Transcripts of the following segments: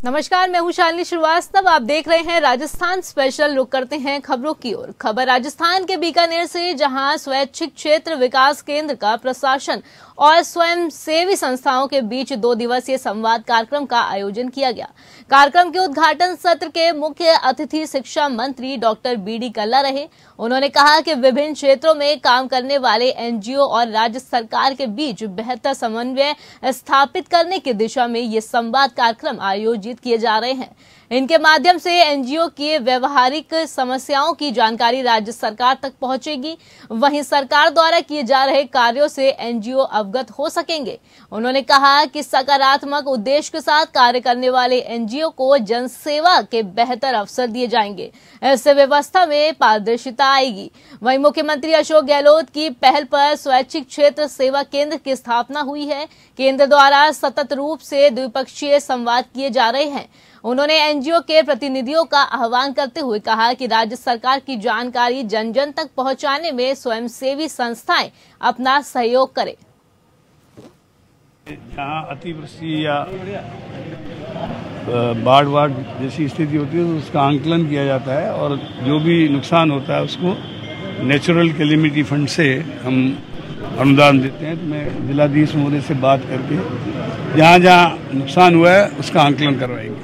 नमस्कार, मैं हूं शालिनी श्रीवास्तव। आप देख रहे हैं राजस्थान स्पेशल। रुक करते हैं खबरों की ओर। खबर राजस्थान के बीकानेर से, जहां स्वैच्छिक क्षेत्र विकास केंद्र का प्रशासन और स्वयं सेवी संस्थाओं के बीच 2 दिवसीय संवाद कार्यक्रम का आयोजन किया गया। कार्यक्रम के उद्घाटन सत्र के मुख्य अतिथि शिक्षा मंत्री डॉक्टर बीडी कल्ला रहे। उन्होंने कहा कि विभिन्न क्षेत्रों में काम करने वाले एनजीओ और राज्य सरकार के बीच बेहतर समन्वय स्थापित करने की दिशा में ये संवाद कार्यक्रम आयोजित किए जा रहे हैं। इनके माध्यम से एनजीओ की व्यवहारिक समस्याओं की जानकारी राज्य सरकार तक पहुंचेगी। वहीं सरकार द्वारा किए जा रहे कार्यों से एनजीओ अवगत हो सकेंगे। उन्होंने कहा कि सकारात्मक उद्देश्य के साथ कार्य करने वाले एनजीओ को जनसेवा के बेहतर अवसर दिए जाएंगे। इससे व्यवस्था में पारदर्शिता आएगी। वहीं मुख्यमंत्री अशोक गहलोत की पहल पर स्वैच्छिक क्षेत्र सेवा केंद्र की स्थापना हुई है। केंद्र द्वारा सतत रूप से द्विपक्षीय संवाद किए जा रहे हैं। उन्होंने एनजीओ के प्रतिनिधियों का आह्वान करते हुए कहा कि राज्य सरकार की जानकारी जन जन तक पहुंचाने में स्वयंसेवी संस्थाएं अपना सहयोग करें। जहाँ अतिवृष्टि या बाढ़ जैसी स्थिति होती है तो उसका आंकलन किया जाता है और जो भी नुकसान होता है उसको नेचुरल कैलेमिटी फंड से हम अनुदान देते हैं। तो मैं जिलाधीश महोदय से बात करके जहाँ जहाँ नुकसान हुआ है उसका आंकलन करवाएंगे।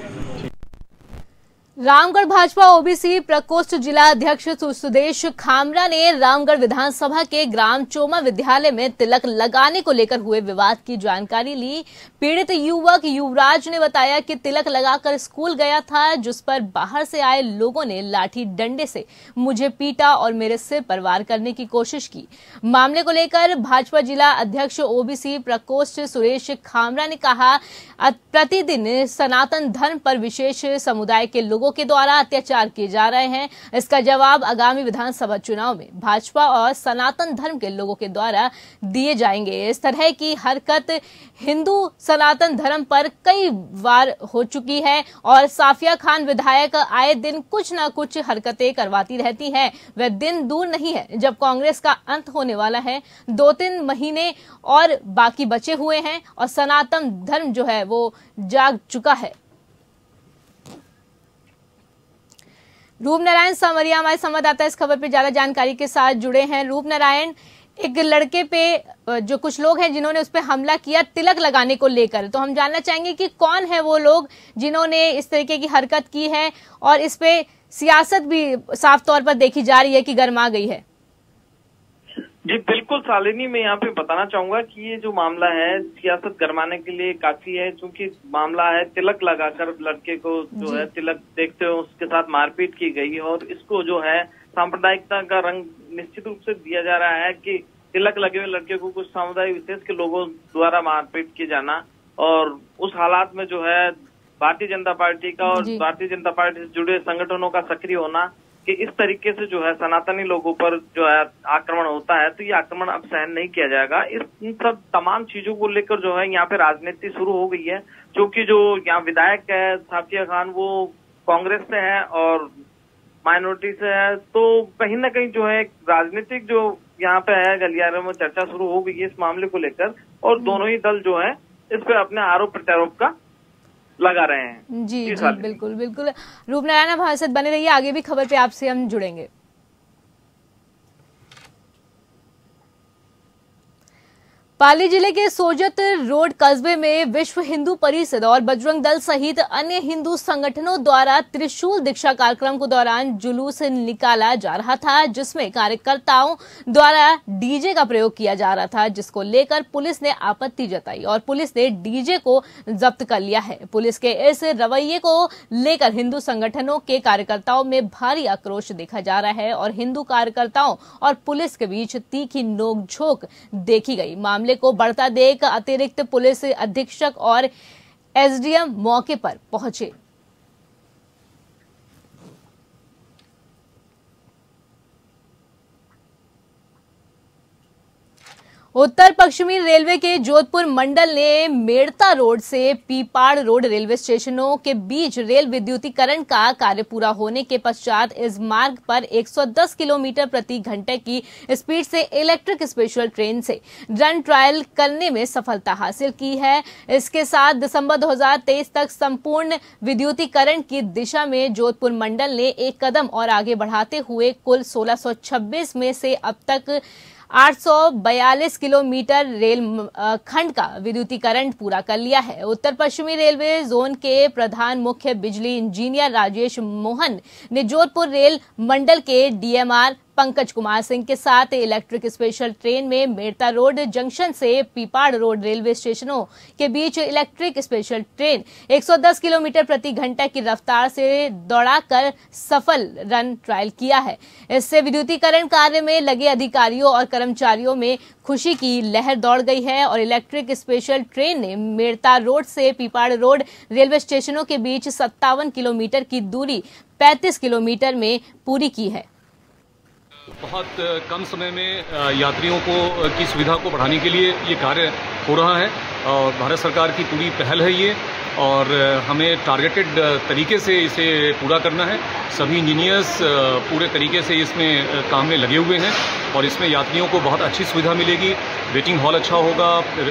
रामगढ़ भाजपा ओबीसी प्रकोष्ठ जिला अध्यक्ष सुदेश खामरा ने रामगढ़ विधानसभा के ग्राम चोमा विद्यालय में तिलक लगाने को लेकर हुए विवाद की जानकारी ली। पीड़ित युवक युवराज ने बताया कि तिलक लगाकर स्कूल गया था, जिस पर बाहर से आए लोगों ने लाठी डंडे से मुझे पीटा और मेरे सिर पर वार करने की कोशिश की। मामले को लेकर भाजपा जिला अध्यक्ष ओबीसी प्रकोष्ठ सुरेश खामरा ने कहा, प्रतिदिन सनातन धर्म पर विशेष समुदाय के लोगों के द्वारा अत्याचार किए जा रहे हैं। इसका जवाब आगामी विधानसभा चुनाव में भाजपा और सनातन धर्म के लोगों के द्वारा दिए जाएंगे। इस तरह की हरकत हिंदू सनातन धर्म पर कई बार हो चुकी है और साफिया खान विधायक आए दिन कुछ न कुछ हरकतें करवाती रहती हैं। वह दिन दूर नहीं है जब कांग्रेस का अंत होने वाला है। 2-3 महीने और बाकी बचे हुए हैं और सनातन धर्म जो है वो जाग चुका है। रूप नारायण सांवरिया हमारे संवाददाता इस खबर पर ज्यादा जानकारी के साथ जुड़े हैं। रूप नारायण, एक लड़के पे जो कुछ लोग हैं जिन्होंने उस पर हमला किया तिलक लगाने को लेकर, तो हम जानना चाहेंगे कि कौन है वो लोग जिन्होंने इस तरीके की हरकत की है और इस पे सियासत भी साफ तौर पर देखी जा रही है कि गर्मा गई है। जी बिल्कुल शालिनी, मैं यहाँ पे बताना चाहूंगा कि ये जो मामला है सियासत गरमाने के लिए काफी है, क्योंकि मामला है तिलक लगाकर लड़के को जो है तिलक देखते हुए उसके साथ मारपीट की गई और इसको जो है सांप्रदायिकता का रंग निश्चित रूप से दिया जा रहा है कि तिलक लगे हुए लड़के को कुछ समुदाय विशेष के लोगों द्वारा मारपीट किए जाना और उस हालात में जो है भारतीय जनता पार्टी का और भारतीय जनता पार्टी से जुड़े संगठनों का सक्रिय होना कि इस तरीके से जो है सनातनी लोगों पर जो है आक्रमण होता है, तो ये आक्रमण अब सहन नहीं किया जाएगा। इन सब तमाम चीजों को लेकर जो है यहाँ पे राजनीति शुरू हो गई है, क्योंकि जो यहाँ विधायक है साफिया खान वो कांग्रेस से है और माइनॉरिटी से है, तो कहीं ना कहीं जो है राजनीतिक जो यहाँ पे है गलियारों में चर्चा शुरू हो गई है इस मामले को लेकर और दोनों ही दल जो है इस पे अपने आरोप प्रत्यारोप का लगा रहे हैं। जी बिल्कुल बिल्कुल। रूप नारायण हमारे साथ बने रहिए, आगे भी खबर पे आपसे हम जुड़ेंगे। पाली जिले के सोजत रोड कस्बे में विश्व हिंदू परिषद और बजरंग दल सहित अन्य हिंदू संगठनों द्वारा त्रिशूल दीक्षा कार्यक्रम के दौरान जुलूस निकाला जा रहा था, जिसमें कार्यकर्ताओं द्वारा डीजे का प्रयोग किया जा रहा था, जिसको लेकर पुलिस ने आपत्ति जताई और पुलिस ने डीजे को जब्त कर लिया है। पुलिस के इस रवैये को लेकर हिंदू संगठनों के कार्यकर्ताओं में भारी आक्रोश देखा जा रहा है और हिंदू कार्यकर्ताओं और पुलिस के बीच तीखी नोकझोंक देखी गई। मामले को बढ़ता देख अतिरिक्त पुलिस अधीक्षक और एसडीएम मौके पर पहुंचे। उत्तर पश्चिमी रेलवे के जोधपुर मंडल ने मेड़ता रोड से पीपाड़ रोड रेलवे स्टेशनों के बीच रेल विद्युतीकरण का कार्य पूरा होने के पश्चात इस मार्ग पर 110 किलोमीटर प्रति घंटे की स्पीड से इलेक्ट्रिक स्पेशल ट्रेन से रन ट्रायल करने में सफलता हासिल की है। इसके साथ दिसंबर 2023 तक संपूर्ण विद्युतीकरण की दिशा में जोधपुर मंडल ने एक कदम और आगे बढ़ाते हुए कुल 1626 में से अब तक 842 किलोमीटर रेल खंड का विद्युतीकरण पूरा कर लिया है। उत्तर पश्चिमी रेलवे जोन के प्रधान मुख्य बिजली इंजीनियर राजेश मोहन ने जोधपुर रेल मंडल के डीएमआर पंकज कुमार सिंह के साथ इलेक्ट्रिक स्पेशल ट्रेन में मेड़ता रोड जंक्शन से पीपाड़ रोड रेलवे स्टेशनों के बीच इलेक्ट्रिक स्पेशल ट्रेन 110 किलोमीटर प्रति घंटा की रफ्तार से दौड़ाकर सफल रन ट्रायल किया है। इससे विद्युतीकरण कार्य में लगे अधिकारियों और कर्मचारियों में खुशी की लहर दौड़ गई है और इलेक्ट्रिक स्पेशल ट्रेन ने मेड़ता रोड से पीपाड़ रोड रेलवे स्टेशनों के बीच 57 किलोमीटर की दूरी 35 किलोमीटर में पूरी की है। बहुत कम समय में यात्रियों की सुविधा को बढ़ाने के लिए ये कार्य हो रहा है और भारत सरकार की पूरी पहल है ये, और हमें टारगेटेड तरीके से इसे पूरा करना है। सभी इंजीनियर्स पूरे तरीके से इसमें काम में लगे हुए हैं और इसमें यात्रियों को बहुत अच्छी सुविधा मिलेगी। वेटिंग हॉल अच्छा होगा,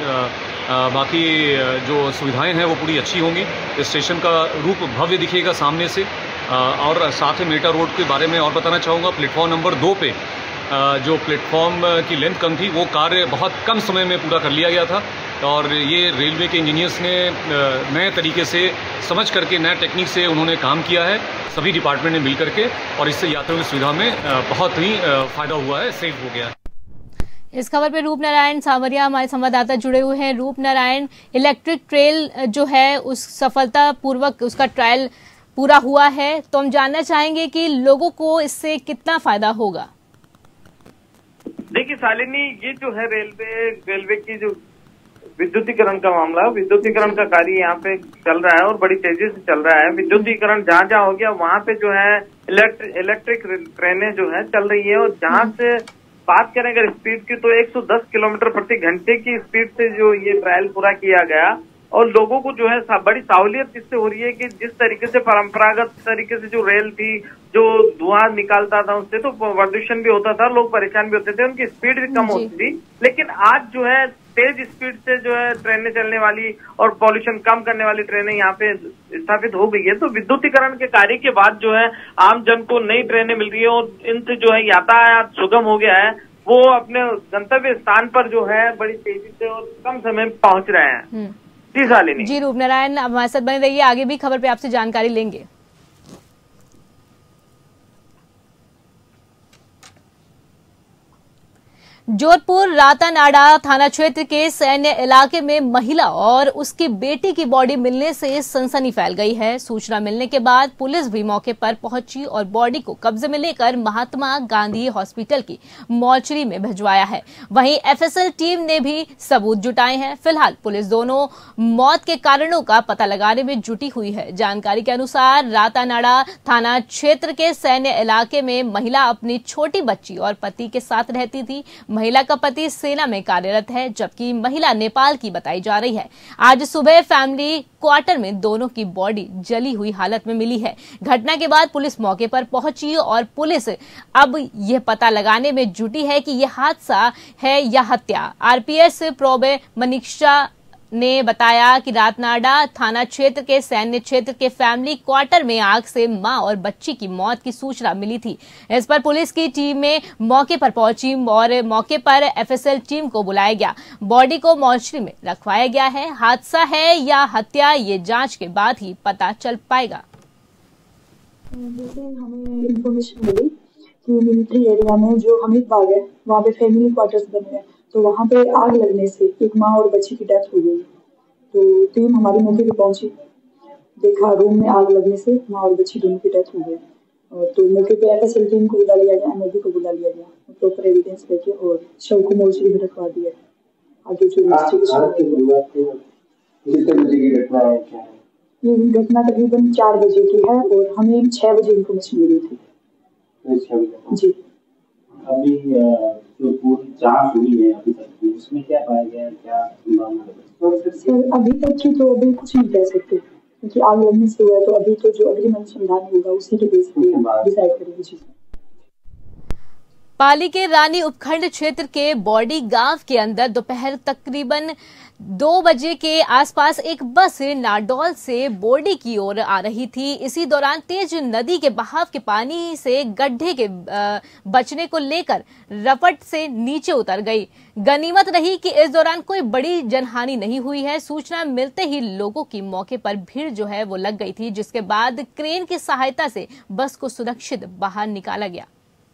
बाकी जो सुविधाएं हैं वो पूरी अच्छी होंगी। स्टेशन का रूप भव्य दिखेगा सामने से। और साथ ही मेड़ता रोड के बारे में और बताना चाहूँगा, प्लेटफॉर्म नंबर 2 पे जो प्लेटफॉर्म की लेंथ कम थी वो कार्य बहुत कम समय में पूरा कर लिया गया था और ये रेलवे के इंजीनियर्स ने नए तरीके से समझ करके नए टेक्निक से उन्होंने काम किया है, सभी डिपार्टमेंट ने मिल करके, और इससे यात्रियों की सुविधा में बहुत ही फायदा हुआ है, सेफ हो गया है। इस खबर पे रूप नारायण सांवरिया हमारे संवाददाता जुड़े हुए हैं। रूप नारायण, इलेक्ट्रिक ट्रेन जो है उस सफलता पूर्वक उसका ट्रायल पूरा हुआ है, तो हम जानना चाहेंगे कि लोगों को इससे कितना फायदा होगा। देखिए शालिनी, ये जो है रेलवे की जो विद्युतीकरण का मामला, विद्युतीकरण का कार्य यहाँ पे चल रहा है और बड़ी तेजी से चल रहा है। विद्युतीकरण जहाँ जहाँ हो गया वहाँ पे जो है इलेक्ट्रिक ट्रेनें जो है चल रही है, और जहाँ से बात करें अगर स्पीड की तो 110 किलोमीटर प्रति घंटे की स्पीड से जो ये ट्रायल पूरा किया गया, और लोगों को जो है बड़ी सहूलियत इससे हो रही है कि जिस तरीके से परंपरागत तरीके से जो रेल थी, जो धुआं निकालता था उससे तो प्रदूषण भी होता था, लोग परेशान भी होते थे, उनकी स्पीड भी कम होती थी। लेकिन आज जो है तेज स्पीड से जो है ट्रेनें चलने वाली और पॉल्यूशन कम करने वाली ट्रेनें यहाँ पे स्थापित हो गई है। तो विद्युतीकरण के कार्य के बाद जो है आम जन को नई ट्रेनें मिल रही है और इनसे जो है यातायात सुगम हो गया है। वो अपने गंतव्य स्थान पर जो है बड़ी तेजी से और कम समय में पहुंच रहे हैं। जी शालिनी। जी रूप नारायण, हमारे साथ बने रहिए, आगे भी खबर पे आपसे जानकारी लेंगे। जोधपुर रातानाडा थाना क्षेत्र के सैन्य इलाके में महिला और उसकी बेटी की बॉडी मिलने से सनसनी फैल गई है। सूचना मिलने के बाद पुलिस भी मौके पर पहुंची और बॉडी को कब्जे में लेकर महात्मा गांधी हॉस्पिटल की मॉर्चरी में भिजवाया है। वहीं एफएसएल टीम ने भी सबूत जुटाए हैं। फिलहाल पुलिस दोनों मौत के कारणों का पता लगाने में जुटी हुई है। जानकारी के अनुसार रातानाडा थाना क्षेत्र के सैन्य इलाके में महिला अपनी छोटी बच्ची और पति के साथ रहती थी। महिला का पति सेना में कार्यरत है, जबकि महिला नेपाल की बताई जा रही है। आज सुबह फैमिली क्वार्टर में दोनों की बॉडी जली हुई हालत में मिली है। घटना के बाद पुलिस मौके पर पहुंची और पुलिस अब यह पता लगाने में जुटी है कि यह हादसा है या हत्या। आरपीएस प्रोबे मनीषा ने बताया कि रातानाडा थाना क्षेत्र के सैन्य क्षेत्र के फैमिली क्वार्टर में आग से मां और बच्ची की मौत की सूचना मिली थी। इस पर पुलिस की टीम में मौके पर पहुंची और मौके पर एफएसएल टीम को बुलाया गया। बॉडी को मॉर्चरी में रखवाया गया है। हादसा है या हत्या, ये जांच के बाद ही पता चल पाएगा। हमें इन्फॉर्मेशन मिली कि मिलिट्री एरिया में जो हमीद बाग है वहाँ पे फैमिली क्वार्टर्स बने हैं, तो वहाँ पे आग लगने से एक माँ और बच्ची की डेथ हो गई। तो टीम हमारी मौके पे पहुंची, देखा रूम में आग लगने से माँ और बच्ची दोनों की डेथ हो गई। तो मौके पे एफएसएल टीम को बुला लिया गया, एमओबी को बुला लिया गया, प्रॉपर एविडेंस लेके और शव को मोर्चरी में रखवा दिया। आगे जो ये घटना तकरीबन 4 बजे की है और हमें 6 बजे इन्फॉर्मेशन मिली थी। जी अभी जो पूरी जांच हुई है अभी तक की, उसमें क्या पाया गया, क्या संभावना है? सर अभी तक की तो अभी कुछ नहीं कह सकते, क्योंकि आग लगने से हुआ है, तो अभी तो जो अग्रिम अनुसंधान होगा उसी के बेस पे डिसाइड करेंगे चीजें। पाली के रानी उपखंड क्षेत्र के बॉडी गांव के अंदर दोपहर तकरीबन 2 बजे के आसपास एक बस नाडौल से बोर्डी की ओर आ रही थी। इसी दौरान तेज नदी के बहाव के पानी से गड्ढे के बचने को लेकर रपट से नीचे उतर गई। गनीमत रही कि इस दौरान कोई बड़ी जनहानि नहीं हुई है। सूचना मिलते ही लोगों की मौके पर भीड़ जो है वो लग गई थी, जिसके बाद क्रेन की सहायता से बस को सुरक्षित बाहर निकाला गया।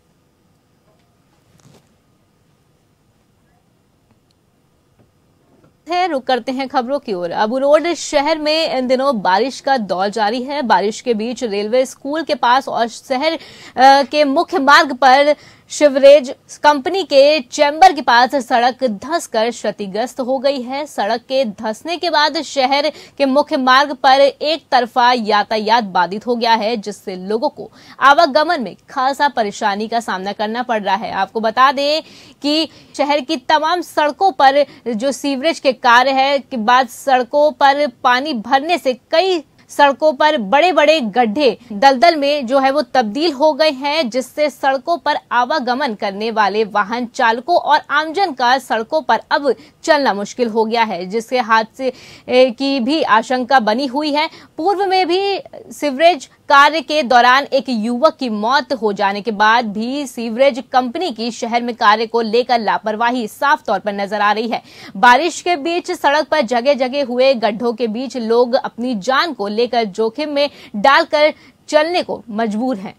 रुक करते हैं खबरों की ओर। अबू रोड शहर में इन दिनों बारिश का दौर जारी है। बारिश के बीच रेलवे स्कूल के पास और शहर के मुख्य मार्ग पर शिवरेज कंपनी के चैम्बर के पास सड़क धंसकर क्षतिग्रस्त हो गई है। सड़क के धंसने के बाद शहर के मुख्य मार्ग पर एक तरफा यातायात बाधित हो गया है, जिससे लोगों को आवागमन में खासा परेशानी का सामना करना पड़ रहा है। आपको बता दें कि शहर की तमाम सड़कों पर जो सीवरेज के कार्य है के बाद सड़कों पर पानी भरने से कई सड़कों पर बड़े बड़े गड्ढे दलदल में जो है वो तब्दील हो गए हैं, जिससे सड़कों पर आवागमन करने वाले वाहन चालकों और आमजन का सड़कों पर अब चलना मुश्किल हो गया है, जिससे हादसे की भी आशंका बनी हुई है। पूर्व में भी सीवरेज कार्य के दौरान एक युवक की मौत हो जाने के बाद भी सीवरेज कंपनी की शहर में कार्य को लेकर लापरवाही साफ तौर पर नजर आ रही है। बारिश के बीच सड़क पर जगह जगह हुए गड्ढों के बीच लोग अपनी जान को लेकर जोखिम में डालकर चलने को मजबूर हैं।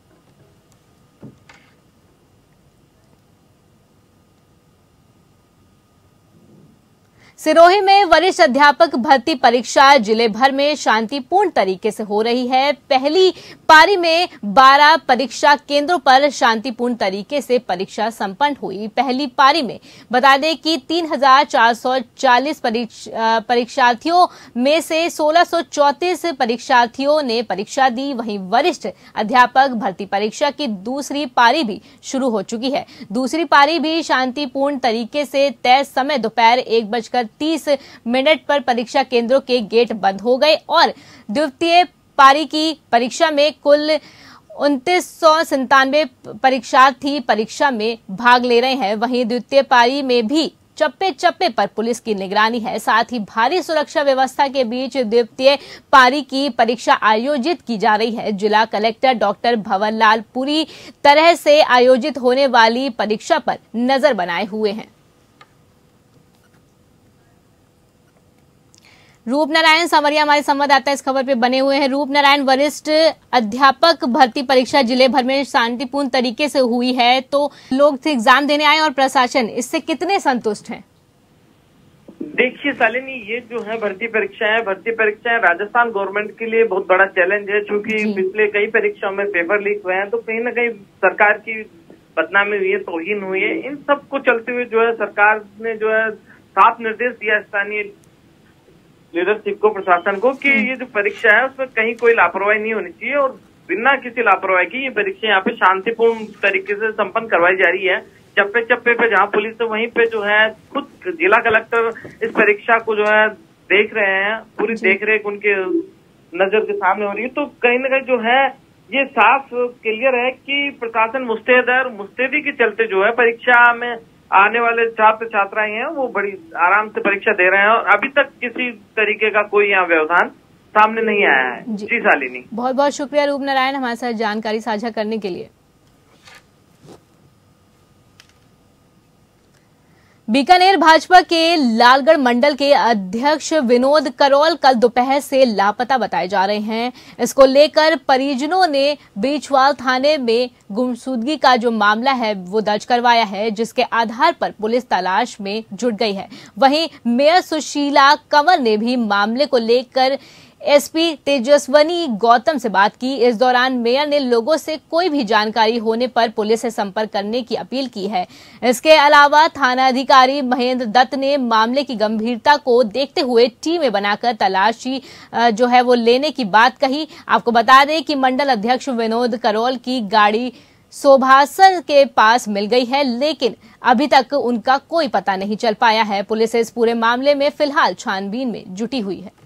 सिरोही में वरिष्ठ अध्यापक भर्ती परीक्षा जिले भर में शांतिपूर्ण तरीके से हो रही है। पहली पारी में 12 परीक्षा केंद्रों पर शांतिपूर्ण तरीके से परीक्षा संपन्न हुई। पहली पारी में बता दें कि 3,440 परीक्षार्थियों में से 1,634 परीक्षार्थियों ने परीक्षा दी। वहीं वरिष्ठ अध्यापक भर्ती परीक्षा की दूसरी पारी भी शुरू हो चुकी है। दूसरी पारी भी शांतिपूर्ण तरीके से तय समय दोपहर 1:30 पर परीक्षा केंद्रों के गेट बंद हो गए और द्वितीय पारी की परीक्षा में कुल 2997 परीक्षार्थी परीक्षा में भाग ले रहे हैं। वहीं द्वितीय पारी में भी चप्पे चप्पे पर पुलिस की निगरानी है। साथ ही भारी सुरक्षा व्यवस्था के बीच द्वितीय पारी की परीक्षा आयोजित की जा रही है। जिला कलेक्टर डॉक्टर भंवरलाल पूरी तरह से आयोजित होने वाली परीक्षा पर नजर बनाए हुए हैं। रूप नारायण सांवरिया हमारे संवाददाता इस खबर पे बने हुए हैं। रूप नारायण, वरिष्ठ अध्यापक भर्ती परीक्षा जिले भर में शांतिपूर्ण तरीके से हुई है, तो लोग एग्जाम देने आए और प्रशासन इससे कितने संतुष्ट हैं? देखिए शालिनी, ये जो है भर्ती परीक्षाएं राजस्थान गवर्नमेंट के लिए बहुत बड़ा चैलेंज है, क्योंकि पिछले कई परीक्षाओं में पेपर लीक हुए हैं, तो कहीं न कहीं सरकार की बदनामी हुई है, तौहीन हुई है। इन सब को चलते हुए जो है सरकार ने जो है साफ निर्देश दिया स्थानीय लीडरशिप को, प्रशासन को, कि ये जो परीक्षा है उसमें कहीं कोई लापरवाही नहीं होनी चाहिए और बिना किसी लापरवाही की ये परीक्षा यहाँ पे शांतिपूर्ण तरीके से संपन्न करवाई जा रही है। चप्पे चप्पे पे जहाँ पुलिस है वहीं पे जो है खुद जिला कलेक्टर इस परीक्षा को जो है देख रहे हैं, पूरी देखरेख उनके नजर के सामने हो रही है। तो कहीं न कहीं जो है ये साफ क्लियर है कि प्रशासन मुस्तैद है और मुस्तैदी के चलते जो है परीक्षा में आने वाले छात्र छात्राएं हैं वो बड़ी आराम से परीक्षा दे रहे हैं और अभी तक किसी तरीके का कोई यहाँ व्यवधान सामने नहीं आया है। जी शालिनी, बहुत बहुत शुक्रिया रूप नारायण हमारे साथ जानकारी साझा करने के लिए। बीकानेर भाजपा के लालगढ़ मंडल के अध्यक्ष विनोद करोल कल दोपहर से लापता बताए जा रहे हैं। इसको लेकर परिजनों ने बीचवाल थाने में गुमशुदगी का जो मामला है वो दर्ज करवाया है, जिसके आधार पर पुलिस तलाश में जुट गई है। वहीं मेयर सुशीला कंवर ने भी मामले को लेकर एसपी तेजस्वनी गौतम से बात की। इस दौरान मेयर ने लोगों से कोई भी जानकारी होने पर पुलिस से संपर्क करने की अपील की है। इसके अलावा थाना अधिकारी महेंद्र दत्त ने मामले की गंभीरता को देखते हुए टीमें बनाकर तलाशी जो है वो लेने की बात कही। आपको बता दें कि मंडल अध्यक्ष विनोद करोल की गाड़ी शोभासन के पास मिल गई है, लेकिन अभी तक उनका कोई पता नहीं चल पाया है। पुलिस इस पूरे मामले में फिलहाल छानबीन में जुटी हुई है।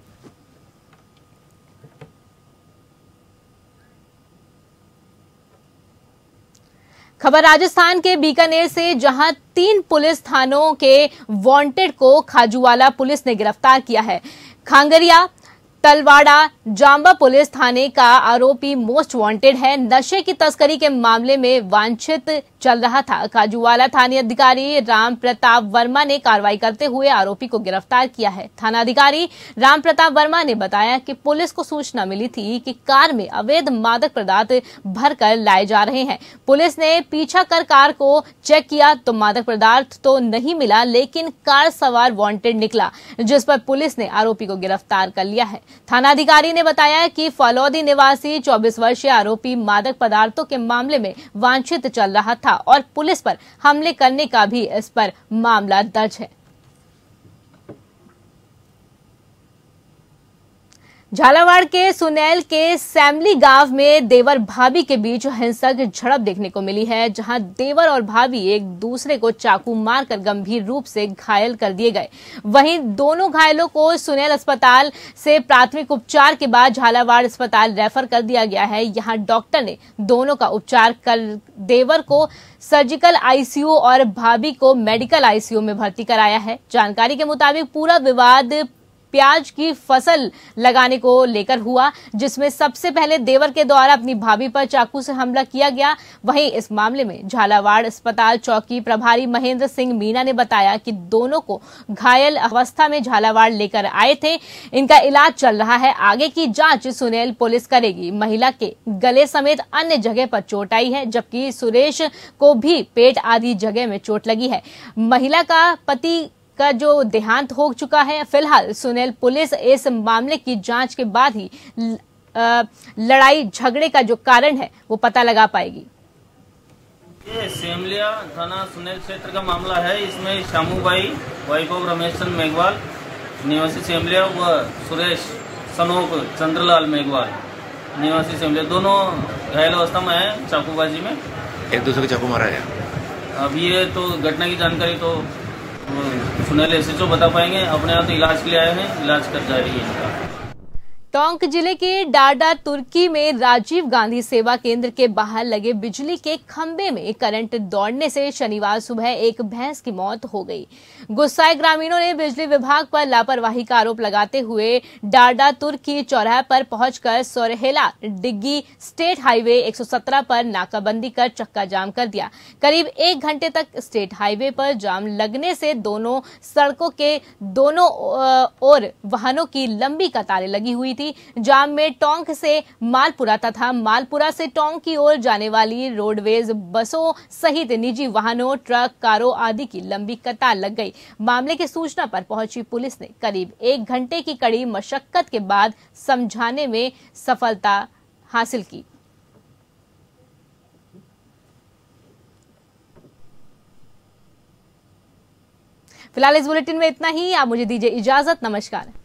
खबर राजस्थान के बीकानेर से, जहां 3 पुलिस थानों के वांटेड को खाजूवाला पुलिस ने गिरफ्तार किया है। खांगरिया, तलवाड़ा, जांबा पुलिस थाने का आरोपी मोस्ट वांटेड है। नशे की तस्करी के मामले में वांछित चल रहा था। खाजूवाला थाना अधिकारी राम प्रताप वर्मा ने कार्रवाई करते हुए आरोपी को गिरफ्तार किया है। थानाधिकारी राम प्रताप वर्मा ने बताया कि पुलिस को सूचना मिली थी कि कार में अवैध मादक पदार्थ भरकर लाए जा रहे हैं। पुलिस ने पीछा कर कार को चेक किया तो मादक पदार्थ तो नहीं मिला, लेकिन कार सवार वांटेड निकला, जिस पर पुलिस ने आरोपी को गिरफ्तार कर लिया है। थानाधिकारी ने बताया कि फलौदी निवासी 24 वर्षीय आरोपी मादक पदार्थों के मामले में वांछित चल रहा था और पुलिस पर हमले करने का भी इस पर मामला दर्ज है। झालावाड़ के सुनैल के सैमली गांव में देवर भाभी के बीच हिंसक झड़प देखने को मिली है, जहां देवर और भाभी एक दूसरे को चाकू मारकर गंभीर रूप से घायल कर दिए गए। वहीं दोनों घायलों को सुनैल अस्पताल से प्राथमिक उपचार के बाद झालावाड़ अस्पताल रेफर कर दिया गया है। यहां डॉक्टर ने दोनों का उपचार कर देवर को सर्जिकल आईसीयू और भाभी को मेडिकल आईसीयू में भर्ती कराया है। जानकारी के मुताबिक पूरा विवाद प्याज की फसल लगाने को लेकर हुआ, जिसमें सबसे पहले देवर के द्वारा अपनी भाभी पर चाकू से हमला किया गया। वहीं इस मामले में झालावाड़ अस्पताल चौकी प्रभारी महेंद्र सिंह मीना ने बताया कि दोनों को घायल अवस्था में झालावाड़ लेकर आए थे। इनका इलाज चल रहा है। आगे की जांच सुनैल पुलिस करेगी। महिला के गले समेत अन्य जगह पर चोट आई है, जबकि सुरेश को भी पेट आदि जगह में चोट लगी है। महिला का पति का जो देहांत हो चुका है। फिलहाल सुनैल पुलिस इस मामले की जांच के बाद ही लड़ाई झगड़े का जो कारण है वो पता लगा पाएगी। ये सेमलिया थाना सुनैल क्षेत्र का मामला है। इसमें शामूबाई वाइफ ऑफ रमेश चंद मेघवाल निवासी सेमलिया व सुरेश सनोक चंद्रलाल मेघवाल निवासी सेमलिया, दोनों घायल अवस्था में है। चाकूबाजी में एक दूसरे को चाकू मारा है। अब ये तो घटना की जानकारी तो सुनैल एसएचओ बता पाएंगे। अपने यहाँ तो इलाज के लिए आए हैं, इलाज कर जा रही है इनका। टोंक जिले के डाडा तुर्की में राजीव गांधी सेवा केंद्र के बाहर लगे बिजली के खंभे में करंट दौड़ने से शनिवार सुबह एक भैंस की मौत हो गई। गुस्साए ग्रामीणों ने बिजली विभाग पर लापरवाही का आरोप लगाते हुए डाडा तुर्की चौराहे पर पहुंचकर सोरहेला डिग्गी स्टेट हाईवे 117 पर नाकाबंदी कर चक्का जाम कर दिया। करीब 1 घंटे तक स्टेट हाईवे पर जाम लगने से दोनों सड़कों के दोनों ओर वाहनों की लंबी कतारें लगी हुई थी। जाम में टोंक से मालपुरा तथा मालपुरा से टोंक की ओर जाने वाली रोडवेज बसों सहित निजी वाहनों, ट्रक, कारों आदि की लंबी कतार लग गई। मामले की सूचना पर पहुंची पुलिस ने करीब 1 घंटे की कड़ी मशक्कत के बाद समझाने में सफलता हासिल की। फिलहाल इस बुलेटिन में इतना ही। आप मुझे दीजिए इजाजत। नमस्कार।